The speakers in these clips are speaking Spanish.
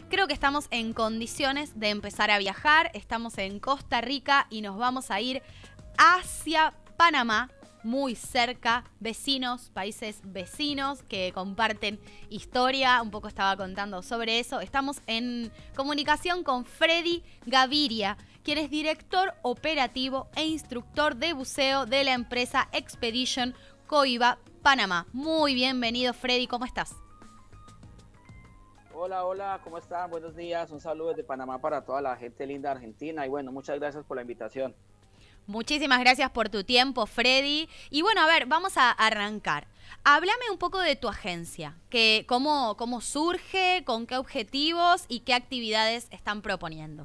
creo que estamos en condiciones de empezar a viajar. Estamos en Costa Rica y nos vamos a ir hacia Panamá, muy cerca, vecinos, países vecinos que comparten historia. Un poco estaba contando sobre eso. Estamos en comunicación con Freddy Gaviria, quien es director operativo e instructor de buceo de la empresa Expedition Coiba Panamá. Muy bienvenido, Freddy, ¿cómo estás? Hola, hola, ¿cómo están? Buenos días, un saludo desde Panamá para toda la gente linda de Argentina y bueno, muchas gracias por la invitación. Muchísimas gracias por tu tiempo, Freddy. Y bueno, a ver, vamos a arrancar. Háblame un poco de tu agencia, cómo surge, con qué objetivos y qué actividades están proponiendo.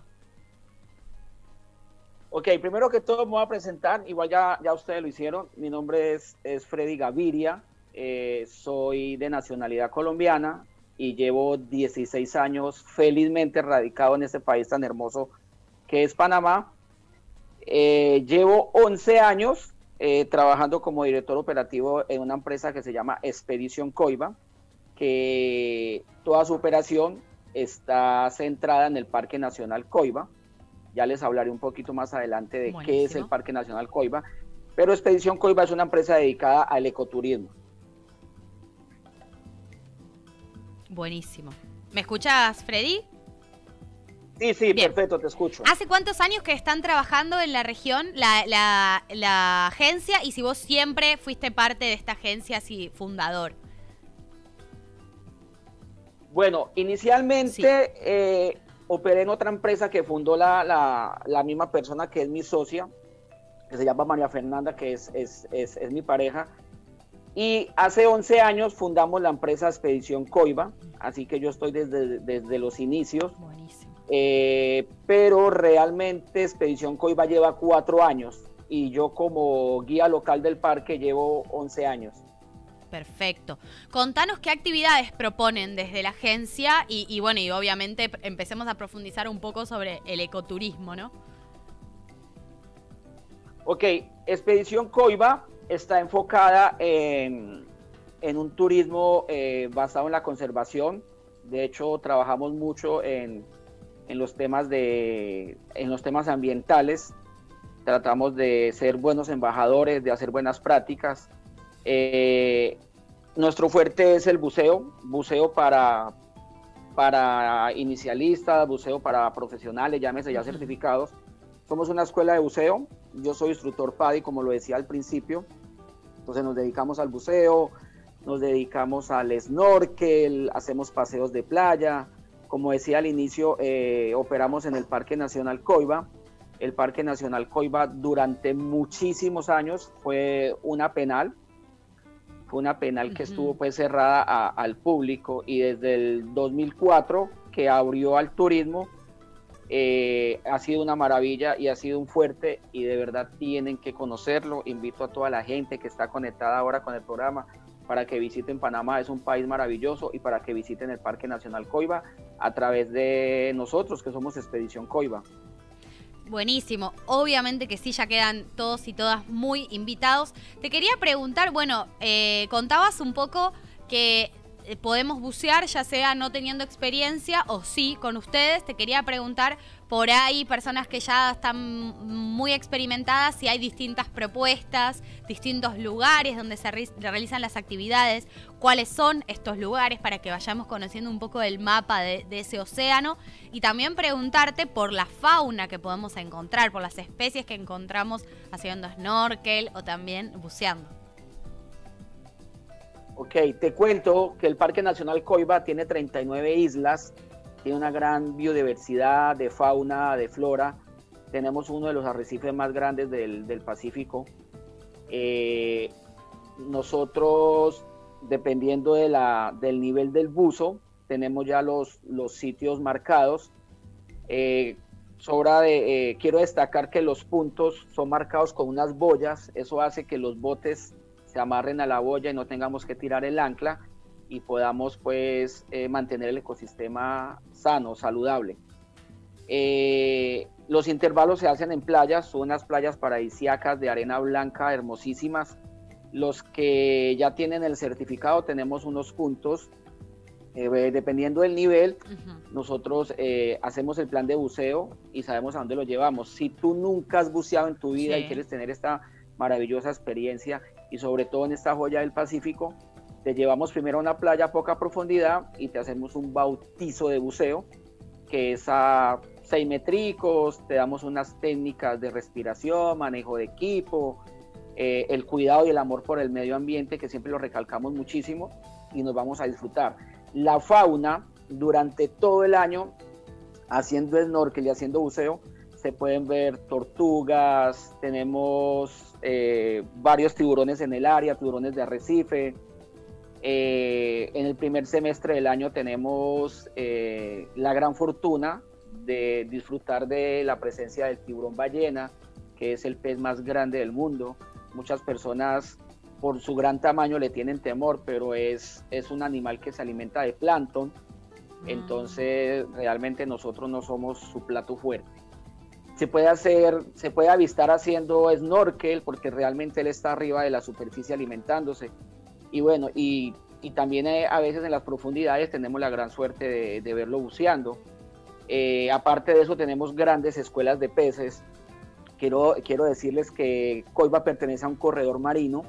Ok, primero que todo me voy a presentar, igual ya ustedes lo hicieron, mi nombre es Freddy Gaviria, soy de nacionalidad colombiana y llevo 16 años felizmente radicado en este país tan hermoso que es Panamá. Llevo 11 años trabajando como director operativo en una empresa que se llama Expedition Coiba, que toda su operación está centrada en el Parque Nacional Coiba. Ya les hablaré un poquito más adelante de Buenísimo. qué es el Parque Nacional Coiba, pero Expedition Coiba es una empresa dedicada al ecoturismo. Buenísimo. ¿Me escuchas, Freddy? Sí, Bien. Perfecto, te escucho. ¿Hace cuántos años que están trabajando en la región, la agencia? Y si vos siempre fuiste parte de esta agencia, así, fundador. Bueno, inicialmente operé en otra empresa que fundó la misma persona que es mi socia, que se llama María Fernanda, que es mi pareja. Y hace 11 años fundamos la empresa Expedición Coiba, así que yo estoy desde los inicios. Buenísimo. Pero realmente Expedición Coiba lleva 4 años y yo como guía local del parque llevo 11 años. Perfecto. Contanos qué actividades proponen desde la agencia y bueno, y obviamente empecemos a profundizar un poco sobre el ecoturismo, ¿no? Ok, Expedición Coiba está enfocada en un turismo basado en la conservación. De hecho, trabajamos mucho en los temas ambientales. Tratamos de ser buenos embajadores, de hacer buenas prácticas. Nuestro fuerte es el buceo para inicialistas, buceo para profesionales, llámese ya certificados. Somos una escuela de buceo, yo soy instructor PADI, como lo decía al principio, entonces nos dedicamos al buceo, nos dedicamos al snorkel, hacemos paseos de playa, como decía al inicio, operamos en el Parque Nacional Coiba. El Parque Nacional Coiba durante muchísimos años fue una penal que estuvo pues cerrada al público y desde el 2004 que abrió al turismo, ha sido una maravilla y ha sido un fuerte y de verdad tienen que conocerlo. Invito a toda la gente que está conectada ahora con el programa para que visiten Panamá, es un país maravilloso, y para que visiten el Parque Nacional Coiba a través de nosotros que somos Expedición Coiba. Buenísimo, obviamente que sí, ya quedan todos y todas muy invitados. Te quería preguntar, bueno, contabas un poco que podemos bucear, ya sea no teniendo experiencia o sí con ustedes. Te quería preguntar, por ahí, personas que ya están muy experimentadas, si hay distintas propuestas, distintos lugares donde se realizan las actividades, cuáles son estos lugares para que vayamos conociendo un poco el mapa de ese océano, y también preguntarte por la fauna que podemos encontrar, por las especies que encontramos haciendo snorkel o también buceando. Ok, te cuento que el Parque Nacional Coiba tiene 39 islas, tiene una gran biodiversidad de fauna, de flora. Tenemos uno de los arrecifes más grandes del Pacífico. Nosotros, dependiendo del nivel del buzo, tenemos ya los sitios marcados. Quiero destacar que los puntos son marcados con unas boyas. Eso hace que los botes se amarren a la boya y no tengamos que tirar el ancla y podamos pues mantener el ecosistema sano, saludable. Los intervalos se hacen en playas, son unas playas paradisíacas de arena blanca hermosísimas. Los que ya tienen el certificado, tenemos unos puntos Dependiendo del nivel, nosotros hacemos el plan de buceo y sabemos a dónde lo llevamos. Si tú nunca has buceado en tu vida y quieres tener esta maravillosa experiencia y sobre todo en esta joya del Pacífico, te llevamos primero a una playa a poca profundidad y te hacemos un bautizo de buceo, que es a 6 métricos, te damos unas técnicas de respiración, manejo de equipo, el cuidado y el amor por el medio ambiente, que siempre lo recalcamos muchísimo, y nos vamos a disfrutar. La fauna, durante todo el año, haciendo snorkel y haciendo buceo, se pueden ver tortugas, tenemos varios tiburones en el área, tiburones de arrecife. En el primer semestre del año tenemos la gran fortuna de disfrutar de la presencia del tiburón ballena, que es el pez más grande del mundo. Muchas personas por su gran tamaño le tienen temor, pero es un animal que se alimenta de plancton, entonces realmente nosotros no somos su plato fuerte. Se puede avistar haciendo snorkel, porque realmente él está arriba de la superficie alimentándose. Y bueno, y también a veces en las profundidades tenemos la gran suerte de verlo buceando. Aparte de eso, tenemos grandes escuelas de peces. Quiero decirles que Coiba pertenece a un corredor marino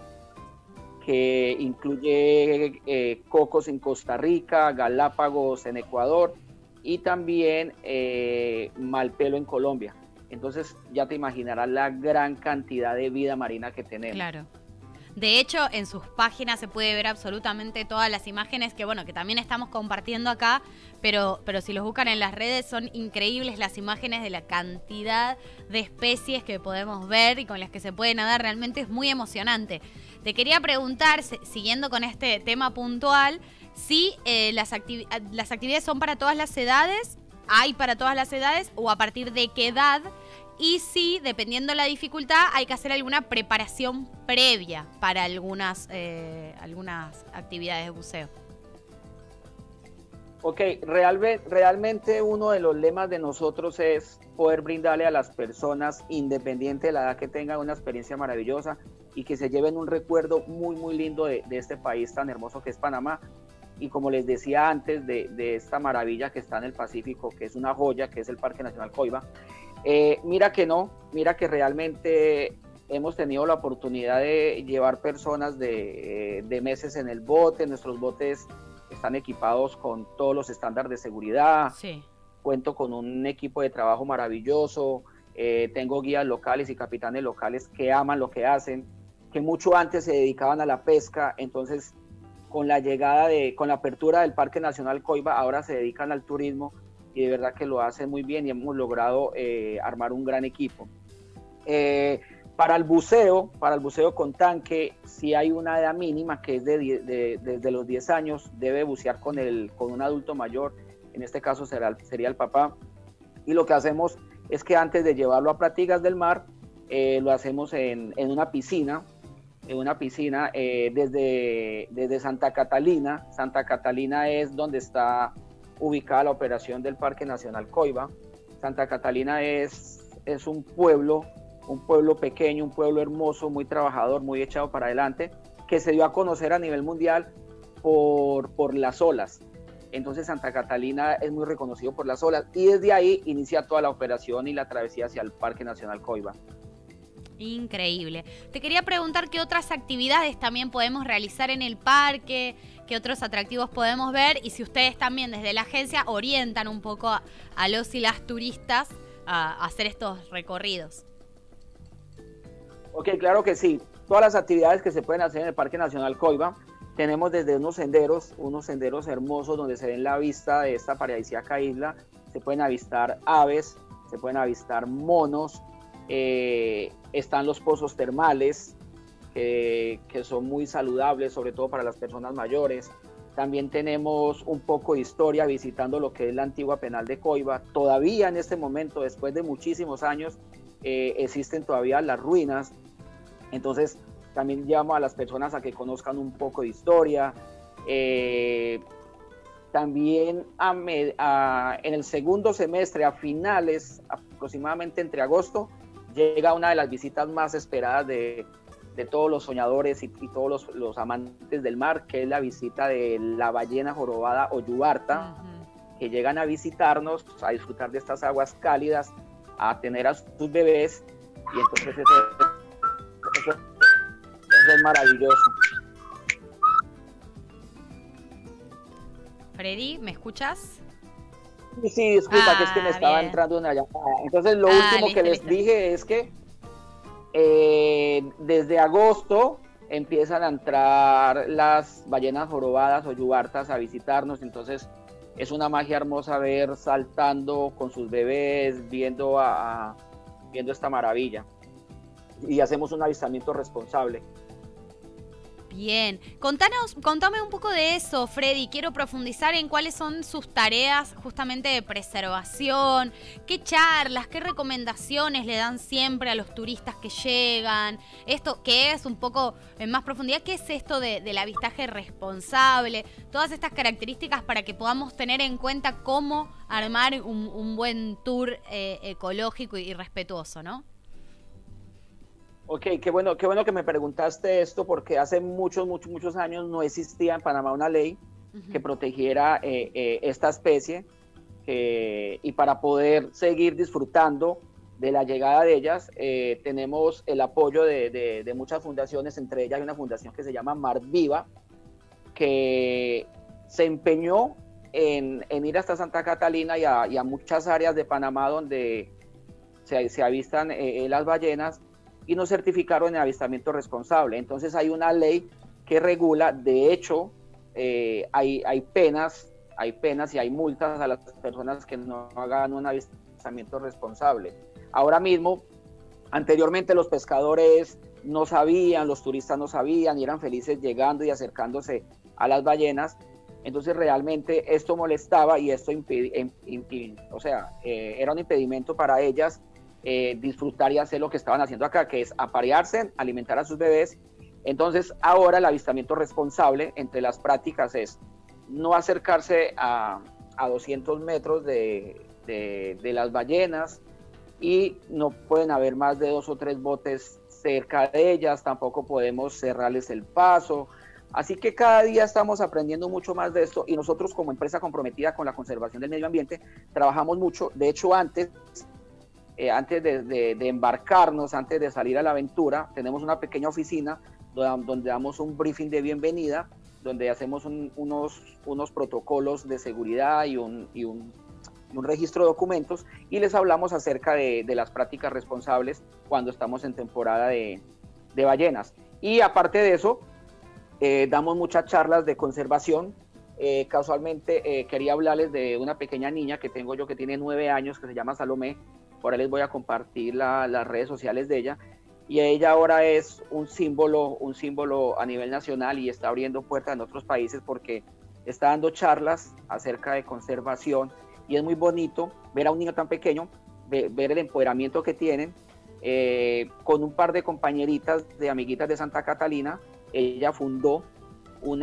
que incluye Cocos en Costa Rica, Galápagos en Ecuador y también Malpelo en Colombia. Entonces ya te imaginarás la gran cantidad de vida marina que tenemos. Claro. De hecho, en sus páginas se puede ver absolutamente todas las imágenes que, bueno, que también estamos compartiendo acá, pero si los buscan en las redes son increíbles las imágenes de la cantidad de especies que podemos ver y con las que se puede nadar. Realmente es muy emocionante. Te quería preguntar, siguiendo con este tema puntual, si las actividades son para todas las edades, hay para todas las edades o a partir de qué edad. Y si, dependiendo la dificultad, hay que hacer alguna preparación previa para algunas actividades de buceo. Ok, realmente uno de los lemas de nosotros es poder brindarle a las personas, independiente de la edad que tengan, una experiencia maravillosa y que se lleven un recuerdo muy, muy lindo de este país tan hermoso que es Panamá. Y como les decía antes, de esta maravilla que está en el Pacífico, que es una joya, que es el Parque Nacional Coiba. Mira que realmente hemos tenido la oportunidad de llevar personas de meses en el bote. Nuestros botes están equipados con todos los estándares de seguridad. Sí. Cuento con un equipo de trabajo maravilloso. Tengo guías locales y capitanes locales que aman lo que hacen, que mucho antes se dedicaban a la pesca. Entonces, con la apertura del Parque Nacional Coiba, ahora se dedican al turismo. Y de verdad que lo hacen muy bien y hemos logrado armar un gran equipo. Para el buceo con tanque, sí hay una edad mínima que es desde los 10 años, debe bucear con un adulto mayor, en este caso sería el papá. Y lo que hacemos es que antes de llevarlo a prácticas del mar, lo hacemos en una piscina, desde Santa Catalina. Santa Catalina es donde está ubicada la operación del Parque Nacional Coiba. Santa Catalina es un pueblo pequeño, un pueblo hermoso, muy trabajador, muy echado para adelante, que se dio a conocer a nivel mundial por las olas. Entonces Santa Catalina es muy reconocido por las olas y desde ahí inicia toda la operación y la travesía hacia el Parque Nacional Coiba. Increíble. Te quería preguntar qué otras actividades también podemos realizar en el parque, qué otros atractivos podemos ver y si ustedes también desde la agencia orientan un poco a los y las turistas a hacer estos recorridos. Ok, claro que sí. Todas las actividades que se pueden hacer en el Parque Nacional Coiba, tenemos desde unos senderos hermosos donde se ven la vista de esta paradisíaca isla. Se pueden avistar aves, se pueden avistar monos, están los pozos termales que son muy saludables, sobre todo para las personas mayores. También tenemos un poco de historia visitando lo que es la antigua penal de Coiba. Todavía en este momento, después de muchísimos años, existen todavía las ruinas. Entonces también llamo a las personas a que conozcan un poco de historia. También en el segundo semestre, a finales, aproximadamente entre agosto, llega una de las visitas más esperadas de de todos los soñadores y todos los amantes del mar, que es la visita de la ballena jorobada o yubarta, que llegan a visitarnos, a disfrutar de estas aguas cálidas, a tener a sus bebés, y entonces eso es maravilloso. Freddy, ¿me escuchas? Sí, disculpa, que es que me estaba entrando una llamada. Entonces lo último que les dije es que desde agosto empiezan a entrar las ballenas jorobadas o yubartas a visitarnos, entonces es una magia hermosa ver saltando con sus bebés, viendo esta maravilla, y hacemos un avistamiento responsable. Bien, contame un poco de eso, Freddy. Quiero profundizar en cuáles son sus tareas justamente de preservación, qué charlas, qué recomendaciones le dan siempre a los turistas que llegan. Esto, ¿qué es un poco en más profundidad? ¿Qué es esto del avistaje responsable? Todas estas características para que podamos tener en cuenta cómo armar un buen tour ecológico y respetuoso, ¿no? Ok, qué bueno que me preguntaste esto, porque hace muchos años no existía en Panamá una ley que protegiera esta especie, y para poder seguir disfrutando de la llegada de ellas, tenemos el apoyo de muchas fundaciones, entre ellas hay una fundación que se llama Mar Viva, que se empeñó en ir hasta Santa Catalina y a muchas áreas de Panamá donde se avistan las ballenas, y nos certificaron en avistamiento responsable. Entonces hay una ley que regula, de hecho, hay penas y hay multas a las personas que no hagan un avistamiento responsable. Ahora mismo, anteriormente los pescadores no sabían, los turistas no sabían, y eran felices llegando y acercándose a las ballenas. Entonces realmente esto molestaba, y esto era un impedimento para ellas disfrutar y hacer lo que estaban haciendo acá, que es aparearse, alimentar a sus bebés. Entonces ahora el avistamiento responsable entre las prácticas es no acercarse a 200 metros de las ballenas, y no pueden haber más de 2 o 3 botes cerca de ellas, tampoco podemos cerrarles el paso. Así que cada día estamos aprendiendo mucho más de esto, y nosotros, como empresa comprometida con la conservación del medio ambiente, trabajamos mucho. De hecho, antes de embarcarnos, antes de salir a la aventura, tenemos una pequeña oficina donde damos un briefing de bienvenida, donde hacemos unos protocolos de seguridad y un registro de documentos, y les hablamos acerca de las prácticas responsables cuando estamos en temporada de ballenas. Y aparte de eso, damos muchas charlas de conservación. Casualmente quería hablarles de una pequeña niña que tengo yo, que tiene 9 años, que se llama Salomé. Por ahí les voy a compartir las redes sociales de ella, y ella ahora es un símbolo a nivel nacional, y está abriendo puertas en otros países porque está dando charlas acerca de conservación, y es muy bonito ver a un niño tan pequeño, ver el empoderamiento que tienen. Con un par de compañeritas, de amiguitas de Santa Catalina, ella fundó un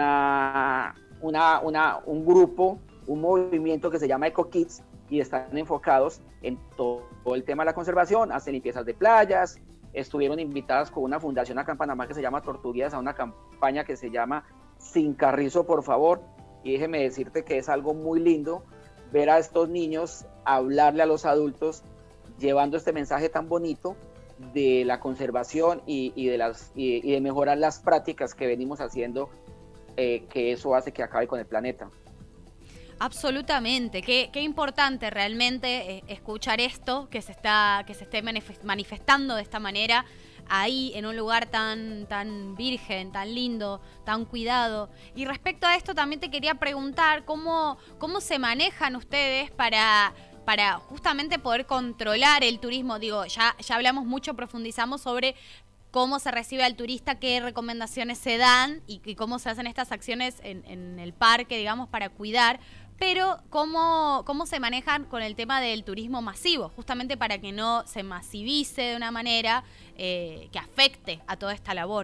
grupo, un movimiento que se llama Eco Kids, y están enfocados en todo el tema de la conservación, hacen limpiezas de playas. Estuvieron invitadas con una fundación acá en Panamá que se llama Tortuguías a una campaña que se llama Sin Carrizo, por favor, y déjeme decirte que es algo muy lindo ver a estos niños hablarle a los adultos, llevando este mensaje tan bonito de la conservación y de mejorar las prácticas que venimos haciendo, que eso hace que acabe con el planeta. Absolutamente, qué importante realmente escuchar esto, que se esté manifestando de esta manera, ahí en un lugar tan virgen, tan lindo, tan cuidado. Y respecto a esto también te quería preguntar cómo se manejan ustedes para justamente poder controlar el turismo. Digo, ya hablamos mucho, profundizamos sobre cómo se recibe al turista, qué recomendaciones se dan y cómo se hacen estas acciones en el parque, digamos, para cuidar. Pero ¿cómo se manejan con el tema del turismo masivo? Justamente para que no se masivice de una manera que afecte a toda esta labor.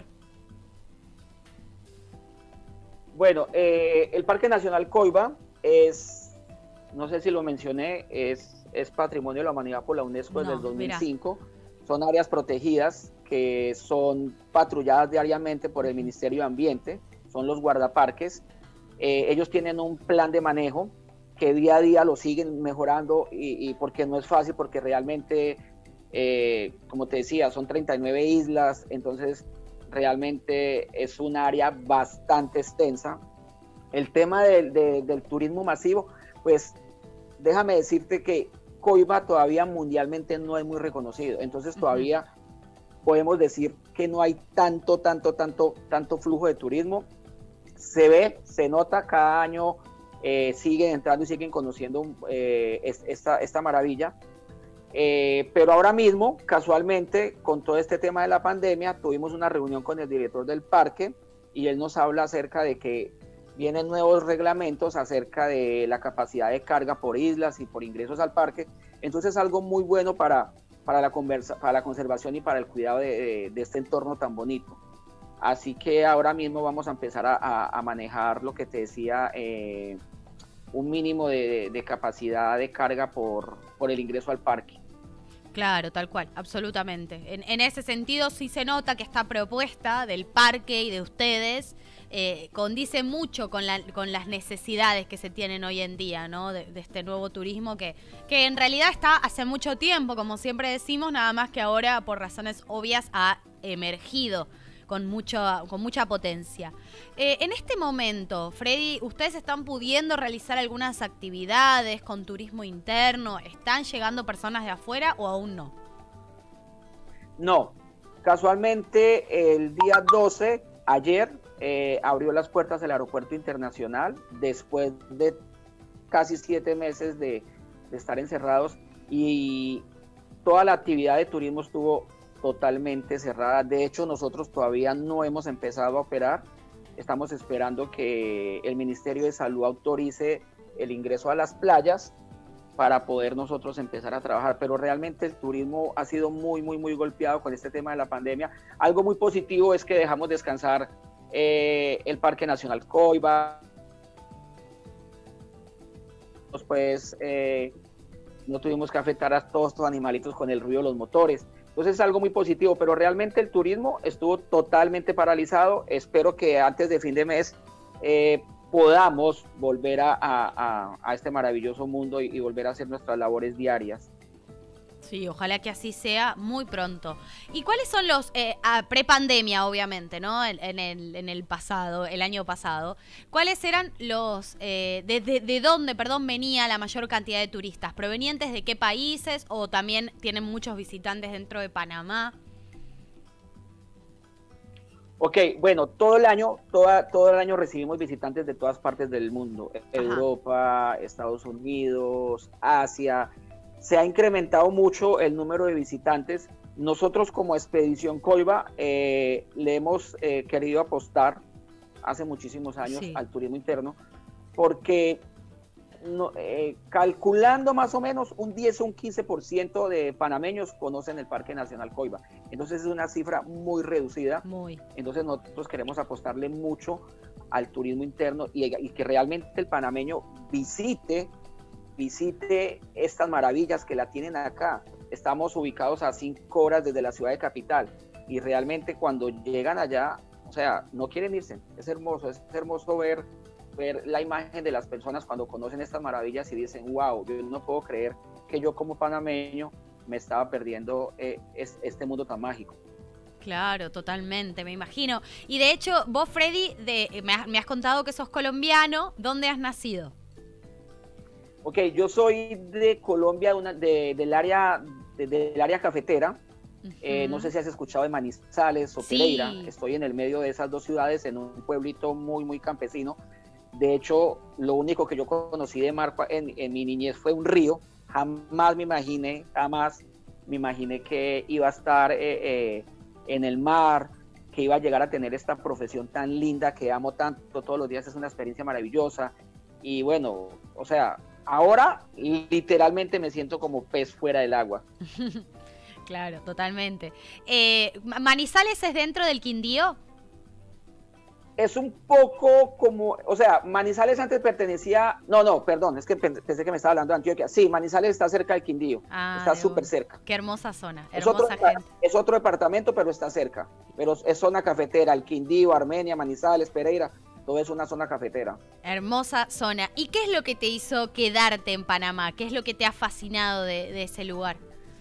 Bueno, el Parque Nacional Coiba es, no sé si lo mencioné, es Patrimonio de la Humanidad por la UNESCO desde el 2005. Mira. Son áreas protegidas que son patrulladas diariamente por el Ministerio de Ambiente, son los guardaparques. Ellos tienen un plan de manejo que día a día lo siguen mejorando y porque no es fácil, porque realmente, como te decía, son 39 islas, entonces realmente es un área bastante extensa. El tema del turismo masivo, pues déjame decirte que Coiba todavía mundialmente no es muy reconocido, entonces todavía podemos decir que no hay tanto flujo de turismo. Se ve, se nota, cada año siguen entrando y siguen conociendo esta maravilla, pero ahora mismo, casualmente, con todo este tema de la pandemia, tuvimos una reunión con el director del parque y él nos habla acerca de que vienen nuevos reglamentos acerca de la capacidad de carga por islas y por ingresos al parque. Entonces es algo muy bueno para la conservación y para el cuidado de este entorno tan bonito. Así que ahora mismo vamos a empezar a manejar lo que te decía, un mínimo de capacidad de carga por el ingreso al parque. Claro, tal cual, absolutamente. En ese sentido sí se nota que esta propuesta del parque y de ustedes condice mucho con las necesidades que se tienen hoy en día, ¿no? De este nuevo turismo que en realidad está hace mucho tiempo, como siempre decimos, nada más que ahora por razones obvias ha emergido con mucha potencia. En este momento, Freddy, ¿ustedes están pudiendo realizar algunas actividades con turismo interno? ¿Están llegando personas de afuera o aún no? No, casualmente el día 12, ayer, abrió las puertas del aeropuerto internacional después de casi 7 meses de estar encerrados, y toda la actividad de turismo estuvo totalmente cerrada. De hecho, nosotros todavía no hemos empezado a operar. Estamos esperando que el Ministerio de Salud autorice el ingreso a las playas para poder nosotros empezar a trabajar, pero realmente el turismo ha sido muy golpeado con este tema de la pandemia. Algo muy positivo es que dejamos descansar el Parque Nacional Coiba, pues no tuvimos que afectar a todos estos animalitos con el ruido de los motores. Entonces es algo muy positivo, pero realmente el turismo estuvo totalmente paralizado. Espero que antes de fin de mes podamos volver a este maravilloso mundo y volver a hacer nuestras labores diarias. Sí, ojalá que así sea muy pronto. ¿Y cuáles son los, prepandemia obviamente, ¿no? En el pasado, el año pasado, ¿cuáles eran los, de dónde, perdón, venía la mayor cantidad de turistas? ¿Provenientes de qué países o también tienen muchos visitantes dentro de Panamá? Ok, bueno, todo el año recibimos visitantes de todas partes del mundo. Europa, Estados Unidos, Asia. Se ha incrementado mucho el número de visitantes. Nosotros como Expedición Coiba le hemos querido apostar hace muchísimos años al turismo interno, porque calculando más o menos un 10 o un 15% de panameños conocen el Parque Nacional Coiba. Entonces es una cifra muy reducida. Entonces nosotros queremos apostarle mucho al turismo interno y que realmente el panameño visite estas maravillas que la tienen acá. Estamos ubicados a 5 horas desde la ciudad de Capital y realmente cuando llegan allá, o sea, no quieren irse. Es hermoso ver la imagen de las personas cuando conocen estas maravillas y dicen, wow, yo no puedo creer que yo como panameño me estaba perdiendo este mundo tan mágico. Claro, totalmente, me imagino. Y de hecho, vos, Freddy, me has contado que sos colombiano. ¿Dónde has nacido? Ok, yo soy de Colombia, del área cafetera. No sé si has escuchado de Manizales o Pereira. Estoy en el medio de esas dos ciudades, en un pueblito muy campesino. De hecho, lo único que yo conocí de mar en mi niñez fue un río. Jamás me imaginé que iba a estar en el mar, que iba a llegar a tener esta profesión tan linda que amo tanto. Todos los días es una experiencia maravillosa. Y bueno, o sea, ahora literalmente me siento como pez fuera del agua. Claro, totalmente. ¿Manizales es dentro del Quindío? Es un poco como, o sea, Manizales antes pertenecía, no, perdón, es que pensé que me estaba hablando de Antioquia. Sí, Manizales está cerca del Quindío, está súper cerca. Qué hermosa zona, hermosa gente. Es otro departamento, pero está cerca. Pero es zona cafetera, el Quindío, Armenia, Manizales, Pereira, todo es una zona cafetera. Hermosa zona. ¿Y qué es lo que te hizo quedarte en Panamá? ¿Qué es lo que te ha fascinado de ese lugar?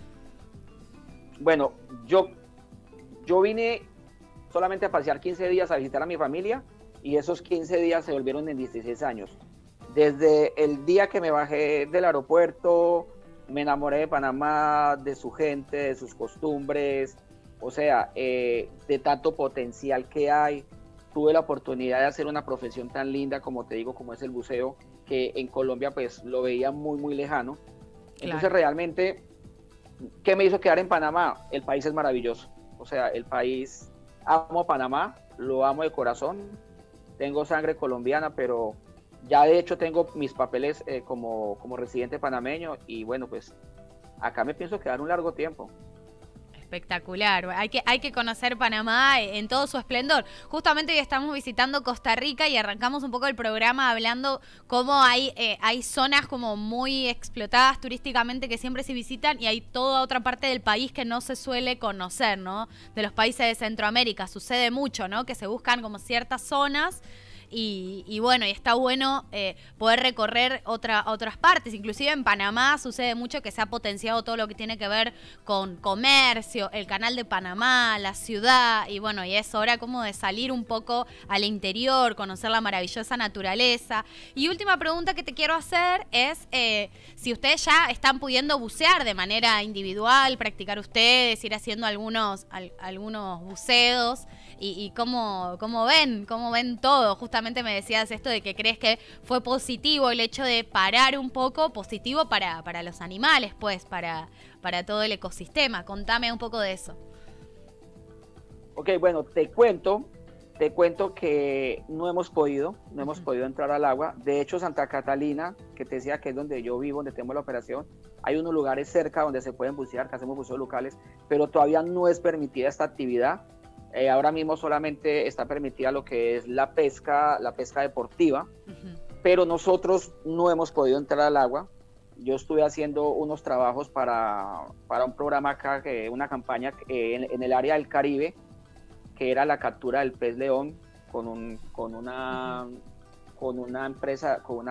Bueno, yo vine solamente a pasear 15 días a visitar a mi familia y esos 15 días se volvieron en 16 años. Desde el día que me bajé del aeropuerto, me enamoré de Panamá, de su gente, de sus costumbres, o sea, de tanto potencial que hay. Tuve la oportunidad de hacer una profesión tan linda, como te digo, como es el buceo, que en Colombia pues lo veía muy, muy lejano. Entonces claro, realmente, ¿qué me hizo quedar en Panamá? El país es maravilloso, o sea, el país... Amo a Panamá, lo amo de corazón, tengo sangre colombiana, pero ya de hecho tengo mis papeles como residente panameño y bueno, pues acá me pienso quedar un largo tiempo. Espectacular, hay que conocer Panamá en todo su esplendor. Justamente hoy estamos visitando Costa Rica y arrancamos un poco el programa hablando cómo hay zonas como muy explotadas turísticamente que siempre se visitan y hay toda otra parte del país que no se suele conocer, ¿no? De los países de Centroamérica sucede mucho, ¿no? Que se buscan como ciertas zonas. Y bueno, y está bueno poder recorrer otras partes. Inclusive en Panamá sucede mucho que se ha potenciado todo lo que tiene que ver con comercio, el canal de Panamá, la ciudad, y bueno, y es hora como de salir un poco al interior, conocer la maravillosa naturaleza. Y última pregunta que te quiero hacer es si ustedes ya están pudiendo bucear de manera individual, practicar ustedes, ir haciendo algunos buceos, y cómo ven todo. Justamente me decías esto de que crees que fue positivo el hecho de parar un poco, positivo para los animales, pues, para todo el ecosistema. Contame un poco de eso. Ok, bueno, te cuento que no hemos podido entrar al agua. De hecho, Santa Catalina, que te decía que es donde yo vivo, donde tengo la operación, hay unos lugares cerca donde se pueden bucear, que hacemos buceos locales, pero todavía no es permitida esta actividad. Ahora mismo solamente está permitida lo que es la pesca deportiva, pero nosotros no hemos podido entrar al agua. Yo estuve haciendo unos trabajos para un programa acá, una campaña en el área del Caribe, que era la captura del pez león con una empresa, con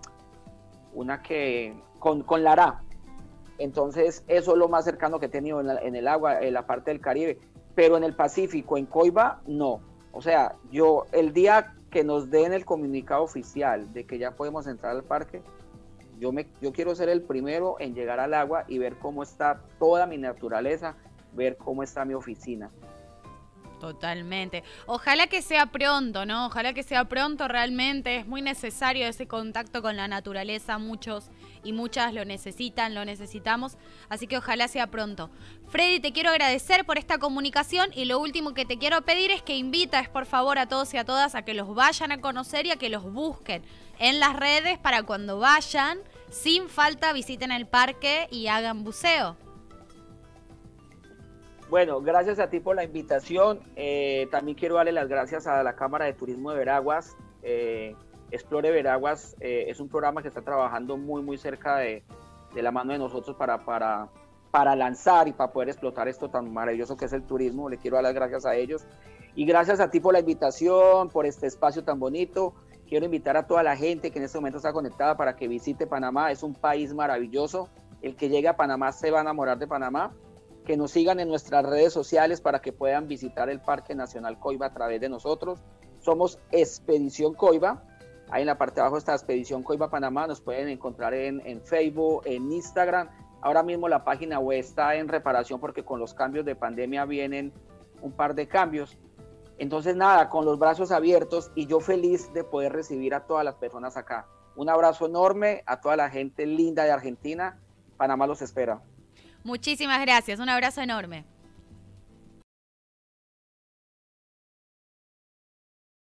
Lara. Entonces eso es lo más cercano que he tenido en el agua, en la parte del Caribe. Pero en el Pacífico, en Coiba, no. O sea, el día que nos den el comunicado oficial de que ya podemos entrar al parque, yo quiero ser el primero en llegar al agua y ver cómo está toda mi naturaleza, ver cómo está mi oficina. Totalmente. Ojalá que sea pronto, ¿no? Ojalá que sea pronto realmente. Es muy necesario ese contacto con la naturaleza. Muchos y muchas lo necesitan, lo necesitamos. Así que ojalá sea pronto. Freddy, te quiero agradecer por esta comunicación y lo último que te quiero pedir es que invites, por favor, a todos y a todas a que los vayan a conocer y a que los busquen en las redes para cuando vayan, sin falta, visiten el parque y hagan buceo. Bueno, gracias a ti por la invitación. También quiero darle las gracias a la Cámara de Turismo de Veraguas. Explore Veraguas es un programa que está trabajando muy, muy cerca de la mano de nosotros para lanzar y para poder explotar esto tan maravilloso que es el turismo. Le quiero dar las gracias a ellos. Y gracias a ti por la invitación, por este espacio tan bonito. Quiero invitar a toda la gente que en este momento está conectada para que visite Panamá. Es un país maravilloso. El que llegue a Panamá se va a enamorar de Panamá. Que nos sigan en nuestras redes sociales para que puedan visitar el Parque Nacional Coiba a través de nosotros. Somos Expedición Coiba. Ahí en la parte de abajo está Expedición Coiba Panamá. Nos pueden encontrar en Facebook, en Instagram. Ahora mismo la página web está en reparación porque con los cambios de pandemia vienen un par de cambios. Entonces nada, con los brazos abiertos y yo feliz de poder recibir a todas las personas acá. Un abrazo enorme a toda la gente linda de Argentina. Panamá los espera. Muchísimas gracias, un abrazo enorme.